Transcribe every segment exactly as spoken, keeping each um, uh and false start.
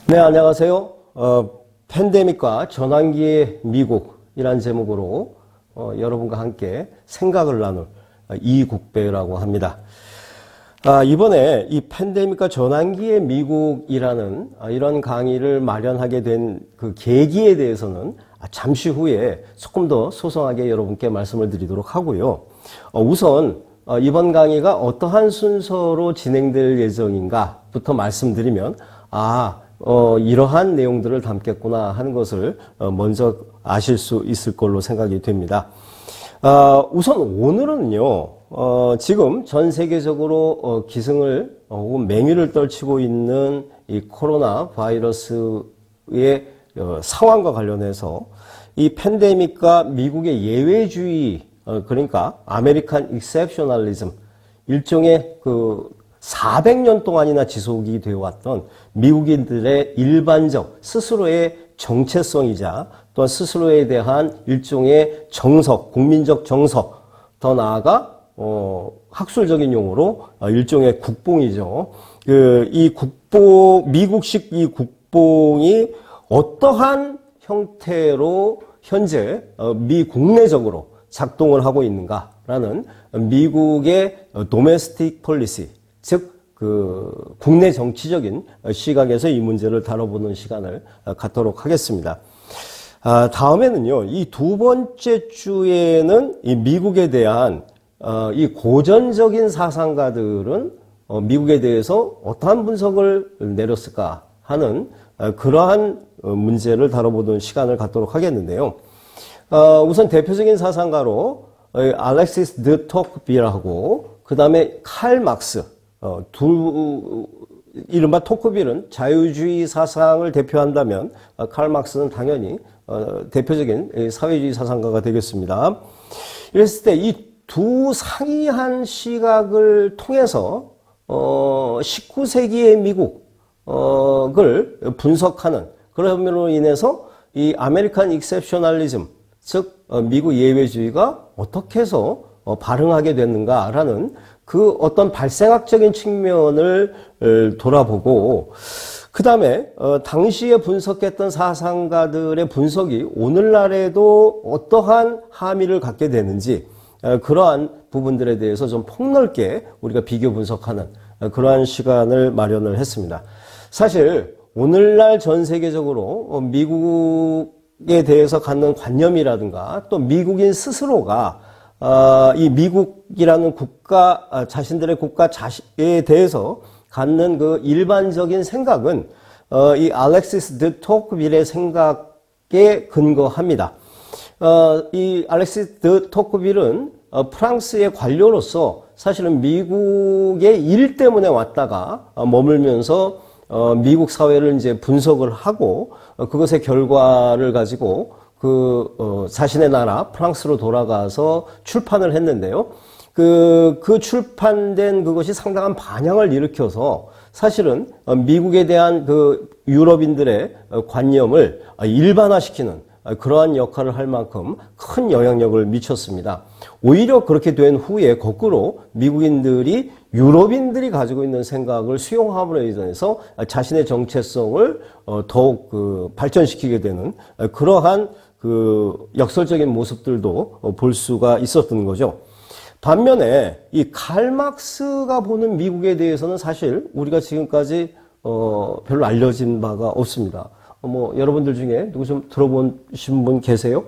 네, 안녕하세요. 어, 팬데믹과 전환기의 미국이란 제목으로 어, 여러분과 함께 생각을 나눌 이국배라고 합니다. 아, 이번에 이 팬데믹과 전환기의 미국이라는 아, 이런 강의를 마련하게 된 그 계기에 대해서는 잠시 후에 조금 더 소상하게 여러분께 말씀을 드리도록 하고요. 어, 우선 어, 이번 강의가 어떠한 순서로 진행될 예정인가부터 말씀드리면 아 어, 이러한 내용들을 담겠구나 하는 것을 어, 먼저 아실 수 있을 걸로 생각이 됩니다. 어, 우선 오늘은요, 어, 지금 전 세계적으로 어, 기승을 어, 혹은 맹위를 떨치고 있는 이 코로나 바이러스의 어, 상황과 관련해서 이 팬데믹과 미국의 예외주의, 어, 그러니까 아메리칸 익셉셔널리즘, 일종의 그 사백 년 동안이나 지속이 되어 왔던 미국인들의 일반적 스스로의 정체성이자 또한 스스로에 대한 일종의 정석, 국민적 정석, 더 나아가 어, 학술적인 용어로 일종의 국뽕이죠. 그, 이 국뽕, 미국식 이 국뽕이 어떠한 형태로 현재 어, 미 국내적으로 작동을 하고 있는가라는 미국의 도메스틱 폴리시, 즉, 그, 국내 정치적인 시각에서 이 문제를 다뤄보는 시간을 갖도록 하겠습니다. 아, 다음에는요, 이 두 번째 주에는 이 미국에 대한, 어, 이 고전적인 사상가들은 어, 미국에 대해서 어떠한 분석을 내렸을까 하는 어, 그러한 어, 문제를 다뤄보는 시간을 갖도록 하겠는데요. 어, 우선 대표적인 사상가로 어, 알렉시스 드 토크빌하고 그 다음에 칼 막스, 어, 두, 이른바 토크빌은 자유주의 사상을 대표한다면, 어, 칼 막스는 당연히, 어, 대표적인 사회주의 사상가가 되겠습니다. 이랬을 때 이 두 상이한 시각을 통해서, 어, 십구 세기의 미국을 분석하는 그럼으로 인해서 이 아메리칸 익셉셔널리즘, 즉, 어, 미국 예외주의가 어떻게 해서 어, 발흥하게 됐는가라는 그 어떤 발생학적인 측면을 돌아보고 그 다음에 어, 당시에 분석했던 사상가들의 분석이 오늘날에도 어떠한 함의를 갖게 되는지 어, 그러한 부분들에 대해서 좀 폭넓게 우리가 비교 분석하는 어, 그러한 시간을 마련을 했습니다. 사실 오늘날 전 세계적으로 어, 미국에 대해서 갖는 관념이라든가 또 미국인 스스로가 어, 이 미국이라는 국가, 아, 자신들의 국가 자신에 대해서 갖는 그 일반적인 생각은, 어, 이 알렉시스 드 토크빌의 생각에 근거합니다. 어, 이 알렉시스 드 토크빌은 어, 프랑스의 관료로서 사실은 미국의 일 때문에 왔다가 어, 머물면서 어, 미국 사회를 이제 분석을 하고 어, 그것의 결과를 가지고 그, 어, 자신의 나라, 프랑스로 돌아가서 출판을 했는데요. 그, 그 출판된 그것이 상당한 반향을 일으켜서 사실은 미국에 대한 그 유럽인들의 관념을 일반화시키는 그러한 역할을 할 만큼 큰 영향력을 미쳤습니다. 오히려 그렇게 된 후에 거꾸로 미국인들이 유럽인들이 가지고 있는 생각을 수용함으로 인해서 자신의 정체성을 더욱 그 발전시키게 되는 그러한 그 역설적인 모습들도 볼 수가 있었던 거죠. 반면에 이 칼 막스가 보는 미국에 대해서는 사실 우리가 지금까지 어 별로 알려진 바가 없습니다. 어 뭐 여러분들 중에 누구 좀 들어보신 분 계세요?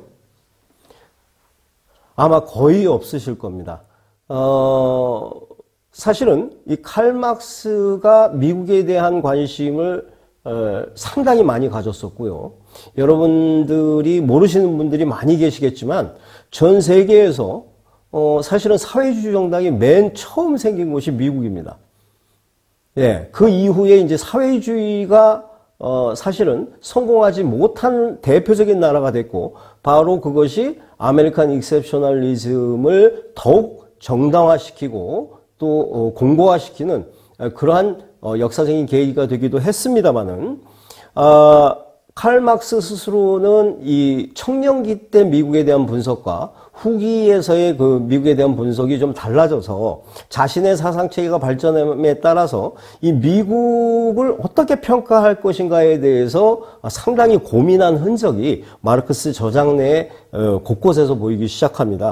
아마 거의 없으실 겁니다. 어 사실은 이 칼 막스가 미국에 대한 관심을 어, 상당히 많이 가졌었고요. 여러분들이 모르시는 분들이 많이 계시겠지만 전 세계에서 어, 사실은 사회주의 정당이 맨 처음 생긴 곳이 미국입니다. 예, 그 이후에 이제 사회주의가 어, 사실은 성공하지 못한 대표적인 나라가 됐고 바로 그것이 아메리칸 익셉셔널리즘을 더욱 정당화시키고 또 어, 공고화시키는 그러한 어, 역사적인 계기가 되기도 했습니다만은, 아, 칼 막스 스스로는 이 청년기 때 미국에 대한 분석과 후기에서의 그 미국에 대한 분석이 좀 달라져서 자신의 사상체계가 발전함에 따라서 이 미국을 어떻게 평가할 것인가에 대해서 상당히 고민한 흔적이 마르크스 저작 내에 곳곳에서 보이기 시작합니다.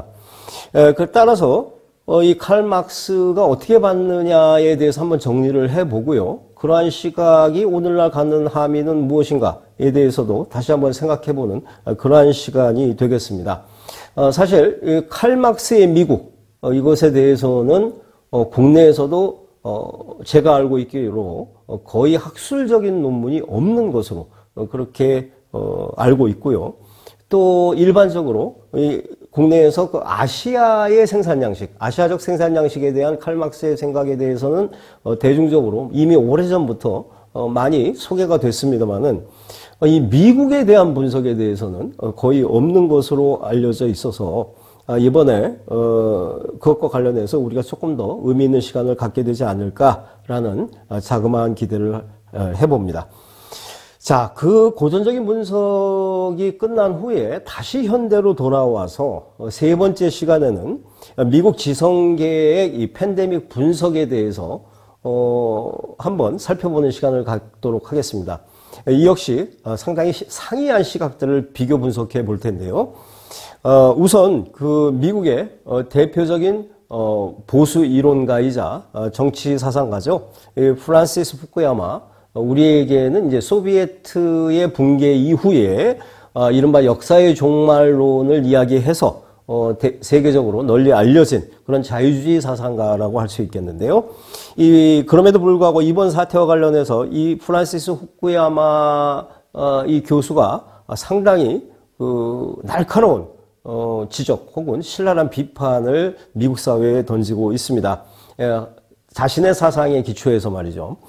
그 따라서 이 칼 막스가 어떻게 봤느냐에 대해서 한번 정리를 해보고요. 그러한 시각이 오늘날 갖는 함의는 무엇인가에 대해서도 다시 한번 생각해보는 그러한 시간이 되겠습니다. 사실 칼 막스의 미국 이것에 대해서는 국내에서도 제가 알고 있기로 거의 학술적인 논문이 없는 것으로 그렇게 알고 있고요. 또 일반적으로 국내에서 그 아시아의 생산 양식, 아시아적 생산 양식에 대한 칼 막스의 생각에 대해서는 대중적으로 이미 오래전부터 많이 소개가 됐습니다만은 이 미국에 대한 분석에 대해서는 거의 없는 것으로 알려져 있어서 이번에 그것과 관련해서 우리가 조금 더 의미 있는 시간을 갖게 되지 않을까라는 자그마한 기대를 해봅니다. 자, 그 고전적인 분석이 끝난 후에 다시 현대로 돌아와서 세 번째 시간에는 미국 지성계의 이 팬데믹 분석에 대해서 어, 한번 살펴보는 시간을 갖도록 하겠습니다. 이 역시 상당히 상이한 시각들을 비교 분석해 볼 텐데요. 어, 우선 그 미국의 어, 대표적인 어, 보수 이론가이자 어, 정치 사상가죠. 프란시스 후쿠야마. 우리에게는 이제 소비에트의 붕괴 이후에 어, 이른바 역사의 종말론을 이야기해서 어, 대, 세계적으로 널리 알려진 그런 자유주의 사상가라고 할 수 있겠는데요. 이 그럼에도 불구하고 이번 사태와 관련해서 이 프란시스 후쿠야마 어, 이 교수가 상당히 그 날카로운 어, 지적 혹은 신랄한 비판을 미국 사회에 던지고 있습니다. 예, 자신의 사상에 기초해서 말이죠.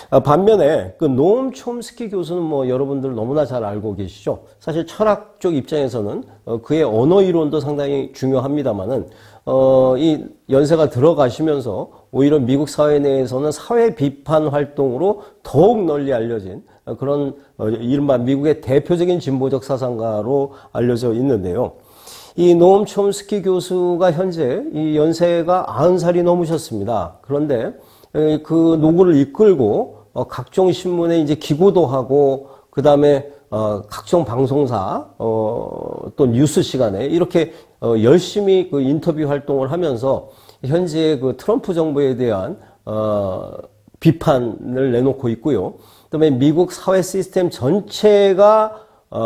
반면에 그 노엄 촘스키 교수는 뭐 여러분들 너무나 잘 알고 계시죠. 사실 철학 쪽 입장에서는 그의 언어 이론도 상당히 중요합니다만은 어, 이 연세가 들어가시면서 오히려 미국 사회 내에서는 사회 비판 활동으로 더욱 널리 알려진 그런 이른바 미국의 대표적인 진보적 사상가로 알려져 있는데요. 이 노엄 촘스키 교수가 현재 이 연세가 아흔 살이 넘으셨습니다. 그런데 그 노고를 이끌고 각종 신문에 이제 기고도 하고 그 다음에 각종 방송사 또 뉴스 시간에 이렇게 열심히 그 인터뷰 활동을 하면서 현재 그 트럼프 정부에 대한 비판을 내놓고 있고요. 그다음에 미국 사회 시스템 전체가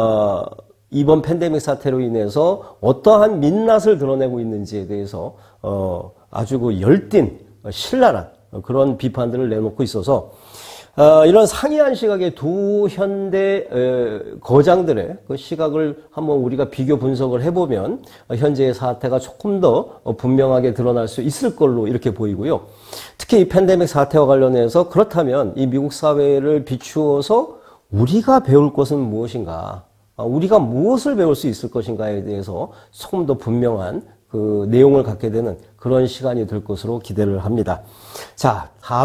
이번 팬데믹 사태로 인해서 어떠한 민낯을 드러내고 있는지에 대해서 어 아주 그 열띤 신랄한 그런 비판들을 내놓고 있어서 어 이런 상이한 시각의 두 현대 에, 거장들의 그 시각을 한번 우리가 비교 분석을 해보면 현재의 사태가 조금 더 분명하게 드러날 수 있을 걸로 이렇게 보이고요. 특히 이 팬데믹 사태와 관련해서 그렇다면 이 미국 사회를 비추어서 우리가 배울 것은 무엇인가? 우리가 무엇을 배울 수 있을 것인가에 대해서 조금 더 분명한 그 내용을 갖게 되는 그런 시간이 될 것으로 기대를 합니다. 자, 사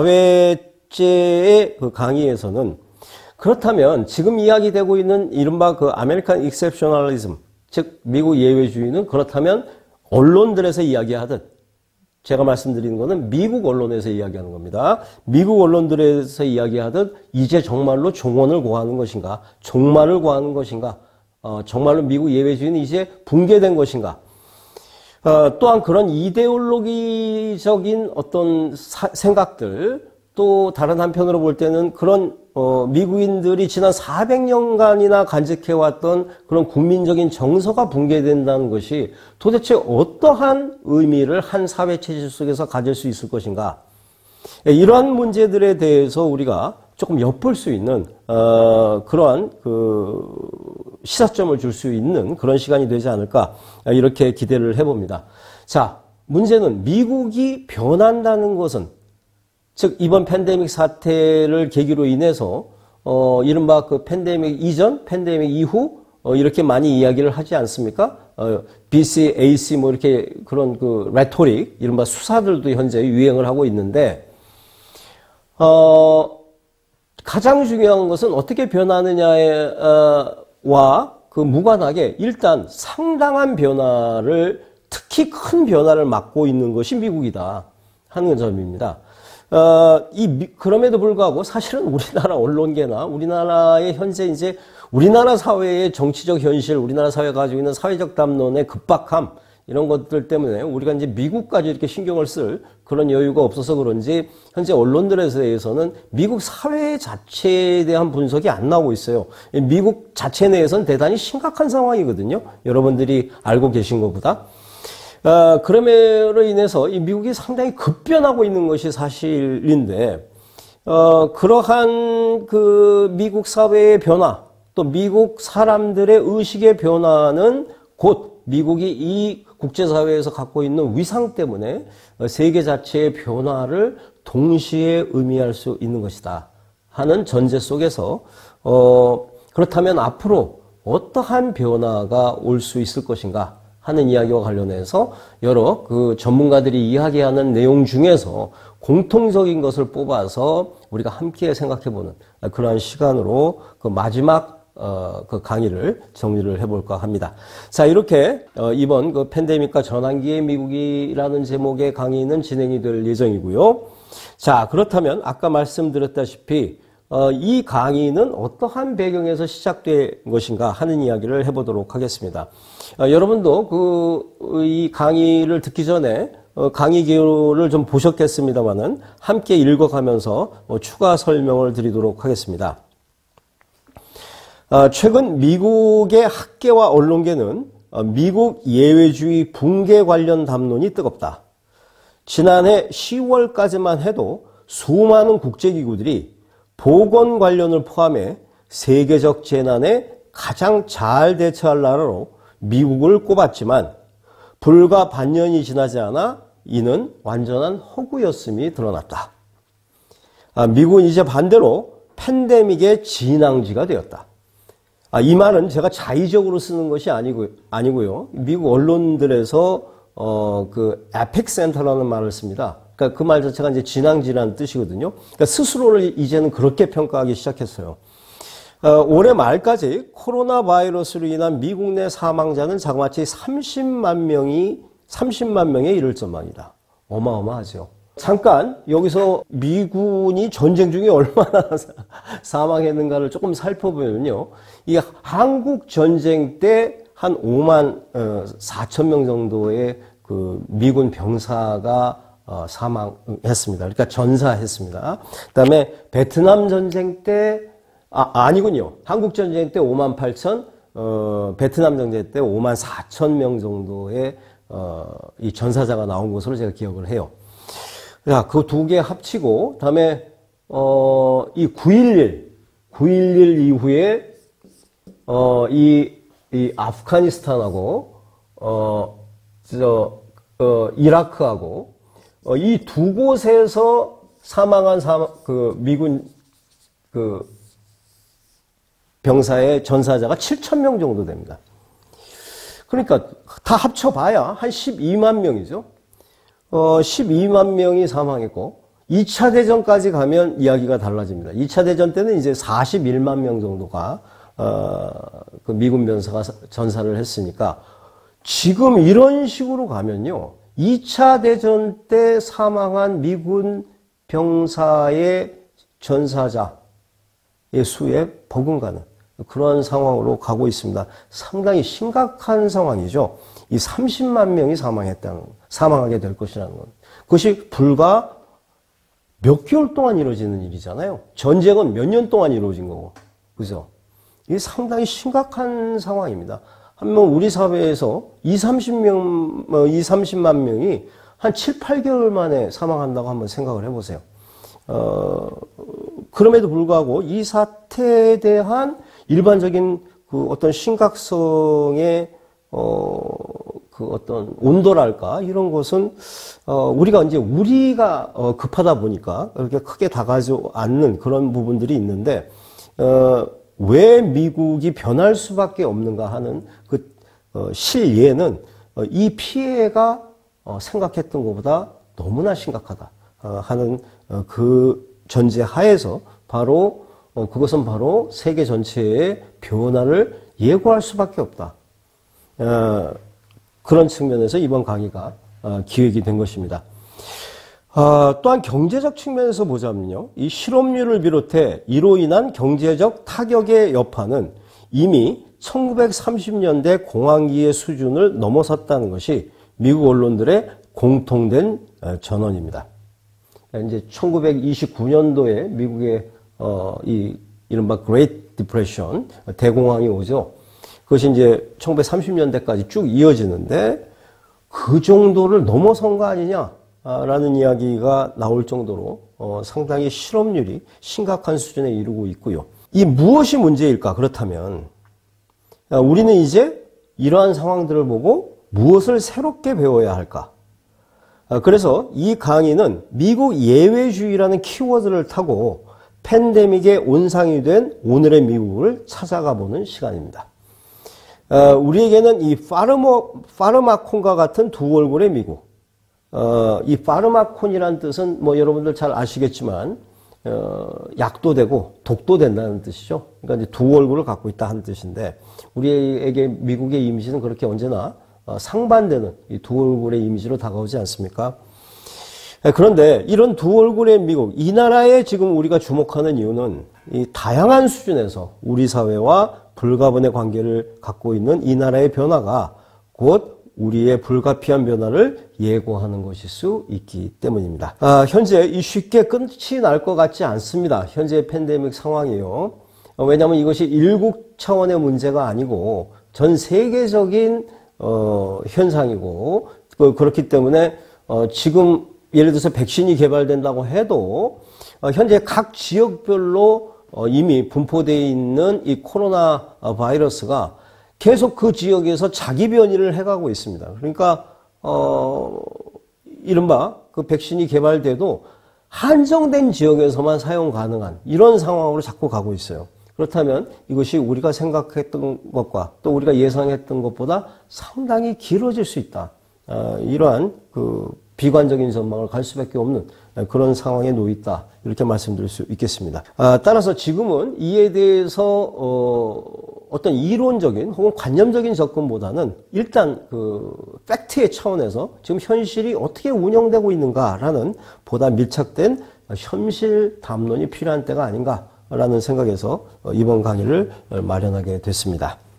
회째의 그 강의에서는 그렇다면 지금 이야기되고 있는 이른바 그 아메리칸 익셉셔널리즘, 즉 미국 예외주의는 그렇다면 언론들에서 이야기하듯 제가 말씀드리는 것은 미국 언론에서 이야기하는 겁니다. 미국 언론들에서 이야기하듯 이제 정말로 종언을 고하는 것인가, 종말을 고하는 것인가, 어, 정말로 미국 예외주의는 이제 붕괴된 것인가. 어, 또한 그런 이데올로기적인 어떤 사, 생각들, 또 다른 한편으로 볼 때는 그런 어, 미국인들이 지난 사백 년간이나 간직해왔던 그런 국민적인 정서가 붕괴된다는 것이 도대체 어떠한 의미를 한 사회체질 속에서 가질 수 있을 것인가. 이러한 문제들에 대해서 우리가 조금 엿볼 수 있는 어, 그러한 그 시사점을 줄 수 있는 그런 시간이 되지 않을까 이렇게 기대를 해봅니다. 자, 문제는 미국이 변한다는 것은 즉 이번 팬데믹 사태를 계기로 인해서 어 이른바 그 팬데믹 이전, 팬데믹 이후 어 이렇게 많이 이야기를 하지 않습니까? 어 비씨, 에이씨 뭐 이렇게 그런 그 레토릭, 이른바 수사들도 현재 유행을 하고 있는데 어 가장 중요한 것은 어떻게 변하느냐와 그 무관하게 일단 상당한 변화를, 특히 큰 변화를 맞고 있는 것이 미국이다 하는 점입니다. 어, 이, 그럼에도 불구하고 사실은 우리나라 언론계나 우리나라의 현재 이제 우리나라 사회의 정치적 현실, 우리나라 사회가 가지고 있는 사회적 담론의 급박함, 이런 것들 때문에 우리가 이제 미국까지 이렇게 신경을 쓸 그런 여유가 없어서 그런지 현재 언론들에 대해서는 미국 사회 자체에 대한 분석이 안 나오고 있어요. 미국 자체 내에서는 대단히 심각한 상황이거든요. 여러분들이 알고 계신 것보다. 어, 그럼으로 인해서 이 미국이 상당히 급변하고 있는 것이 사실인데, 어, 그러한 그 미국 사회의 변화, 또 미국 사람들의 의식의 변화는 곧 미국이 이 국제사회에서 갖고 있는 위상 때문에 세계 자체의 변화를 동시에 의미할 수 있는 것이다 하는 전제 속에서, 어, 그렇다면 앞으로 어떠한 변화가 올 수 있을 것인가 하는 이야기와 관련해서 여러 그 전문가들이 이야기하는 내용 중에서 공통적인 것을 뽑아서 우리가 함께 생각해보는 그러한 시간으로 그 마지막 어, 그 강의를 정리를 해볼까 합니다. 자, 이렇게 어, 이번 그 팬데믹과 전환기의 미국이라는 제목의 강의는 진행이 될 예정이고요. 자, 그렇다면 아까 말씀드렸다시피 어, 이 강의는 어떠한 배경에서 시작된 것인가 하는 이야기를 해보도록 하겠습니다. 어, 여러분도 그 이 강의를 듣기 전에 어, 강의 기호를 좀 보셨겠습니다만은 함께 읽어가면서 어, 추가 설명을 드리도록 하겠습니다. 어, 최근 미국의 학계와 언론계는 어, 미국 예외주의 붕괴 관련 담론이 뜨겁다. 지난해 시월까지만 해도 수많은 국제기구들이 보건 관련을 포함해 세계적 재난에 가장 잘 대처할 나라로 미국을 꼽았지만 불과 반년이 지나지 않아 이는 완전한 허구였음이 드러났다. 아, 미국은 이제 반대로 팬데믹의 진앙지가 되었다. 아, 이 말은 제가 자의적으로 쓰는 것이 아니고, 아니고요. 미국 언론들에서, 어, 그, 에픽센터라는 말을 씁니다. 그러니까 그 말 자체가 이제 진앙지라는 뜻이거든요. 그러니까 스스로를 이제는 그렇게 평가하기 시작했어요. 어, 올해 말까지 코로나 바이러스로 인한 미국 내 사망자는 자그마치 삼십만 명이, 삼십만 명에 이를 전망이다. 어마어마하죠. 잠깐 여기서 미군이 전쟁 중에 얼마나 사망했는가를 조금 살펴보면요. 이 한국 전쟁 때 한 오만 사천 명 정도의 그 미군 병사가 사망했습니다. 그러니까 전사했습니다. 그다음에 베트남 전쟁 때 아, 아니군요. 한국 전쟁 때 오만 팔천, 어, 베트남 전쟁 때 오만 사천 명 정도의 어, 이 전사자가 나온 것으로 제가 기억을 해요. 자, 그 두 개 합치고, 다음에, 어, 이 구일일, 구일일 이후에, 어, 이, 이 아프가니스탄하고, 어, 저, 어, 이라크하고, 어, 이 두 곳에서 사망한 사망, 그, 미군, 그, 병사의 전사자가 칠천 명 정도 됩니다. 그러니까 다 합쳐봐야 한 십이만 명이죠. 어, 십이만 명이 사망했고, 이 차 대전까지 가면 이야기가 달라집니다. 이 차 대전 때는 이제 사십일만 명 정도가, 어, 그 미군 병사가 전사를 했으니까, 지금 이런 식으로 가면요, 이 차 대전 때 사망한 미군 병사의 전사자의 수에 버금가는 그런 상황으로 가고 있습니다. 상당히 심각한 상황이죠. 이 삼십만 명이 사망했다는, 사망하게 될 것이라는 건. 그것이 불과 몇 개월 동안 이루어지는 일이잖아요. 전쟁은 몇 년 동안 이루어진 거고. 그죠? 이게 상당히 심각한 상황입니다. 한번 우리 사회에서 이십, 삼십 명, 이십, 삼십만 명이 한 칠, 팔 개월 만에 사망한다고 한번 생각을 해보세요. 어, 그럼에도 불구하고 이 사태에 대한 일반적인 그 어떤 심각성의 어, 그 어떤 온도랄까 이런 것은 어, 우리가 이제 우리가 어, 급하다 보니까 그렇게 크게 다가지 않는 그런 부분들이 있는데 어, 왜 미국이 변할 수밖에 없는가 하는 그 어, 실예는 어, 이 피해가 어, 생각했던 것보다 너무나 심각하다 어, 하는 어, 그 전제 하에서 바로 어, 그것은 바로 세계 전체의 변화를 예고할 수밖에 없다. 어, 그런 측면에서 이번 강의가 어, 기획이 된 것입니다. 어, 또한 경제적 측면에서 보자면요. 이 실업률을 비롯해 이로 인한 경제적 타격의 여파는 이미 천구백삼십 년대 공황기의 수준을 넘어섰다는 것이 미국 언론들의 공통된 전언입니다. 이제 천구백이십구 년도에 미국의 어, 이 이른바 Great Depression 대공황이 오죠. 그것이 이제 천구백삼십 년대까지 쭉 이어지는데 그 정도를 넘어선 거 아니냐라는 이야기가 나올 정도로 어, 상당히 실업률이 심각한 수준에 이르고 있고요. 이 무엇이 문제일까? 그렇다면 우리는 이제 이러한 상황들을 보고 무엇을 새롭게 배워야 할까? 그래서 이 강의는 미국 예외주의라는 키워드를 타고 팬데믹의 온상이 된 오늘의 미국을 찾아가 보는 시간입니다. 우리에게는 이 파르모, 파르마콘과 같은 두 얼굴의 미국. 이 파르마콘이라는 뜻은 뭐 여러분들 잘 아시겠지만 어, 약도 되고 독도 된다는 뜻이죠. 그러니까 이제 두 얼굴을 갖고 있다 하는 뜻인데 우리에게 미국의 이미지는 그렇게 언제나 어, 상반되는 이 두 얼굴의 이미지로 다가오지 않습니까? 그런데 이런 두 얼굴의 미국, 이 나라에 지금 우리가 주목하는 이유는 이 다양한 수준에서 우리 사회와 불가분의 관계를 갖고 있는 이 나라의 변화가 곧 우리의 불가피한 변화를 예고하는 것일 수 있기 때문입니다. 아, 현재 이 쉽게 끝이 날 것 같지 않습니다. 현재 팬데믹 상황이요. 왜냐하면 이것이 일국 차원의 문제가 아니고 전 세계적인 어, 현상이고 그, 그렇기 때문에 어, 지금 예를 들어서 백신이 개발된다고 해도 어, 현재 각 지역별로 어, 이미 분포되어 있는 이 코로나 바이러스가 계속 그 지역에서 자기 변이를 해가고 있습니다. 그러니까 어, 이른바 그 백신이 개발돼도 한정된 지역에서만 사용 가능한 이런 상황으로 자꾸 가고 있어요. 그렇다면 이것이 우리가 생각했던 것과 또 우리가 예상했던 것보다 상당히 길어질 수 있다. 어, 이러한 그 비관적인 전망을 갈 수밖에 없는 그런 상황에 놓여 있다. 이렇게 말씀드릴 수 있겠습니다. 아, 따라서 지금은 이에 대해서 어, 어떤 이론적인 혹은 관념적인 접근보다는 일단 그 팩트의 차원에서 지금 현실이 어떻게 운영되고 있는가라는 보다 밀착된 현실 담론이 필요한 때가 아닌가라는 생각에서 이번 강의를 마련하게 됐습니다.